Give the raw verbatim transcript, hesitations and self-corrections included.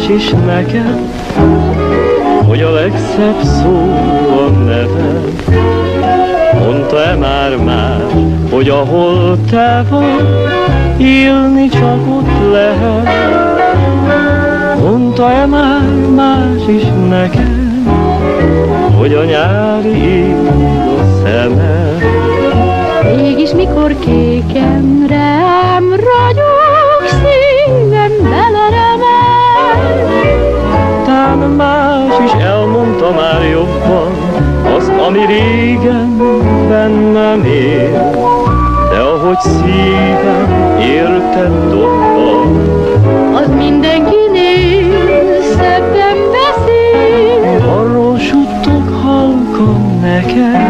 is neked, hogy a legszebb szó a neved. Mondta-e már más, hogy ahol te vagy, élni csak ott lehet? Mondta-e már más is neked, hogy a nyári ég a szemed? Mégis mikor kéken rám ragyog, szívem beleremel. Tán más is elmondta már jobban azt, ami régen bennem él, de ahogy szívem érted dobban, Az mindenkinél szebben beszél. arról suttog halkan neked,